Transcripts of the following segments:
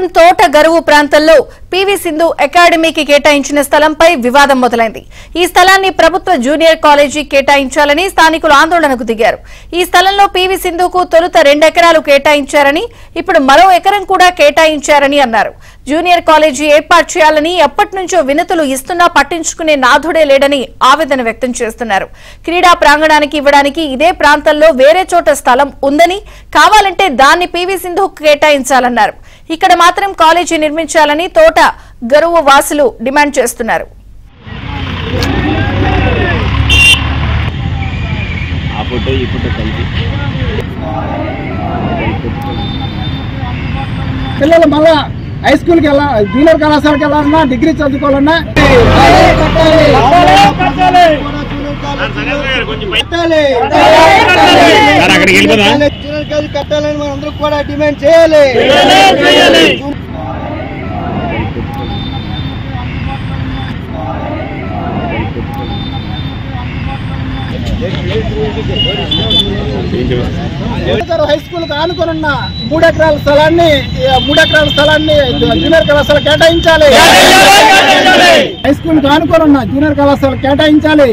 విశాఖపట్నం తోట గరువు ప్రాంతంలో పీవీ సింధు అకాడమీకి కేటాయించిన స్థలంపై వివాదం మొదలైంది. ఈ స్థలాన్ని ప్రభుత్వ జూనియర్ కాలేజీ కేటాయించాలని స్థానికులు ఆందోళనకు దిగారు. ఈ స్థలంలో పీవీ సింధుకు తొలుత 2 ఎకరాలు కేటాయించారని, ఇప్పుడు మరో ఎకరం కూడా కేటాయించారని అన్నారు. జూనియర్ కాలేజీ ఏర్పాటు చేయాలని ఎప్పటి నుంచో వినతులు ఇస్తున్నా పట్టించుకునే నాథుడే లేడని ఆవేదన వ్యక్తం చేస్తున్నారు. క్రీడా ప్రాంగణానికి ఇవ్వడానికి ఇదే ప్రాంతంలో వేరే చోట స్థలం ఉందని, కావాలంటే దాన్ని పీవీ సింధుకు కేటాయించాలన్నారు. ఇక్కడ మాత్రం కాలేజీ నిర్మించాలని తోట గరువు వాసులు డిమాండ్ చేస్తున్నారు. పిల్లలు మళ్ళా హై స్కూల్కి వెళ్ళాలి, జూనియర్ కళాశాలకి వెళ్ళాలన్నా, డిగ్రీ చదువుకోవాలన్నా కట్టాలని మనందరూ కూడా డిమాండ్ చేయాలి. హై స్కూల్ ఆనుకున్న 3 ఎకరాల స్థలాన్ని జూనియర్ కళాశాల కేటాయించాలి. హై స్కూల్ ఆనుకున్న జూనియర్ కళాశాల కేటాయించాలి.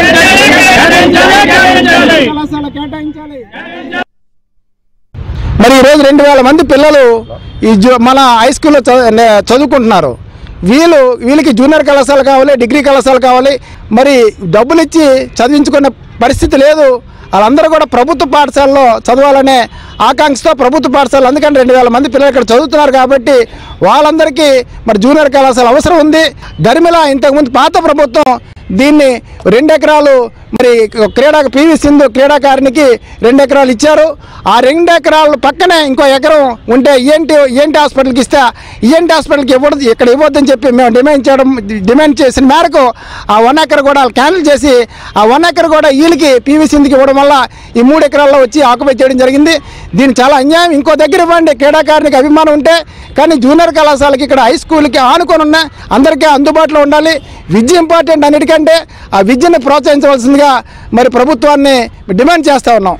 మరి ఈరోజు 2000 మంది పిల్లలు ఈ మన హై స్కూల్లో చదువుకుంటున్నారు. వీళ్ళకి జూనియర్ కళాశాల కావాలి, డిగ్రీ కళాశాల కావాలి. మరి డబ్బులు ఇచ్చి చదివించుకునే పరిస్థితి లేదు. వాళ్ళందరూ కూడా ప్రభుత్వ పాఠశాలలో చదవాలనే ఆకాంక్షతో ప్రభుత్వ పాఠశాలలు, అందుకని 2000 మంది పిల్లలు ఇక్కడ చదువుతున్నారు కాబట్టి వాళ్ళందరికీ మరి జూనియర్ కళాశాల అవసరం ఉంది. దరిమిలా ఇంతకుముందు పాత ప్రభుత్వం దీన్ని 2 ఎకరాలు మరి పీవీ సింధు క్రీడాకారునికి 2 ఎకరాలు ఇచ్చారు. ఆ 2 ఎకరాల పక్కనే ఇంకో ఎకరం ఉంటే ఈఎన్టీ హాస్పిటల్కి ఇస్తే ఈఎన్టీ హాస్పిటల్కి ఇక్కడ ఇవ్వద్దని చెప్పి మేము డిమాండ్ చేసిన మేరకు ఆ 1 ఎకర్ కూడా క్యాన్సిల్ చేసి ఆ 1 ఎకర్ కూడా వీళ్ళకి పీవీ సింధుకి ఇవ్వడం వల్ల ఈ 3 ఎకరాల్లో వచ్చి ఆక్యుపై చేయడం జరిగింది. దీన్ని చాలా అన్యాయం. ఇంకో దగ్గర ఇవ్వండి, క్రీడాకారునికి అభిమానం ఉంటే. కానీ జూనియర్ కళాశాలకి ఇక్కడ హై స్కూల్కి ఆనుకొని ఉన్న అందరికీ అందుబాటులో ఉండాలి. విద్య ఇంపార్టెంట్ అన్నిటికంటే ఆ విద్యను ప్రోత్సహించవలసిందిగా మరి ప్రభుత్వాన్ని డిమాండ్ చేస్తా ఉన్నాం.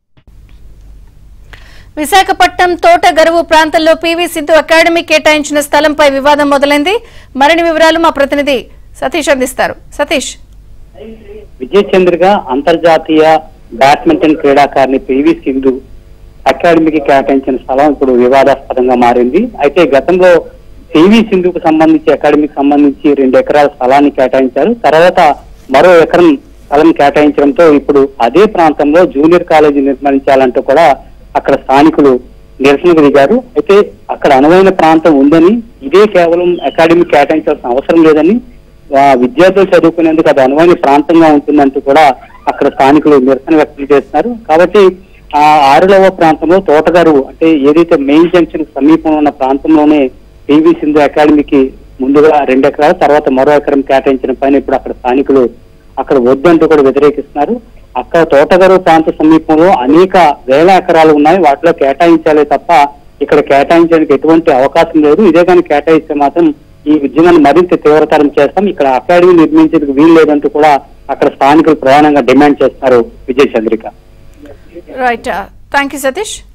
విశాఖపట్నం తోట గరువు ప్రాంతంలో పీవీ సింధు అకాడమీ కేటాయించిన స్థలంపై వివాదం మొదలైంది. మరిన్ని వివరాలు మా ప్రతినిధి సతీష్ అందిస్తారు. సతీష్, విజయచంద్రగా అంతర్జాతీయ బ్యాడ్మింటన్ క్రీడాకారిణి పీవీ సింధు అకాడమీకి కేటాయించిన స్థలం ఇప్పుడు వివాదాస్పదంగా మారింది. అయితే గతంలో పీవీ సింధుకు సంబంధించి అకాడమీకి సంబంధించి 2 ఎకరాల స్థలాన్ని కేటాయించారు. తర్వాత మరో ఎకరం స్థలం కేటాయించడంతో ఇప్పుడు అదే ప్రాంతంలో జూనియర్ కాలేజీ నిర్మించాలంటూ కూడా అక్కడ స్థానికులు నిరసనకు దిగారు. అయితే అక్కడ అనువైన ప్రాంతం ఉందని, ఇదే కేవలం అకాడమీ కేటాయించాల్సిన అవసరం లేదని, విద్యార్థులు చదువుకునేందుకు అది అనువైన ప్రాంతంగా ఉంటుందంటూ కూడా అక్కడ స్థానికులు నిరసన వ్యక్తం చేస్తున్నారు. కాబట్టి ఆ 6వ ప్రాంతంలో తోటగారు అంటే ఏదైతే మెయిన్ జంక్షన్ సమీపంలో ఉన్న ప్రాంతంలోనే పీవీ సింధు అకాడమీకి ముందుగా 2 ఎకరాలు, తర్వాత మరో ఎకరం కేటాయించిన పైన ఇప్పుడు అక్కడ స్థానికులు అక్కడ వద్దంటూ కూడా వ్యతిరేకిస్తున్నారు. అక్కడ తోటగారు ప్రాంత సమీపంలో అనేక వేల ఎకరాలు ఉన్నాయి, వాటిలో కేటాయించాలే తప్ప ఇక్కడ కేటాయించడానికి ఎటువంటి అవకాశం లేదు. ఇదే కానీ కేటాయిస్తే మాత్రం ఈ ఉద్యమాన్ని మరింత తీవ్రతరం చేస్తాం, ఇక్కడ అకాడమీ నిర్మించేందుకు వీలు లేదంటూ కూడా అక్కడ స్థానికులు ప్రధానంగా డిమాండ్ చేస్తున్నారు. Vijayachandrika. Right, thank you Satish.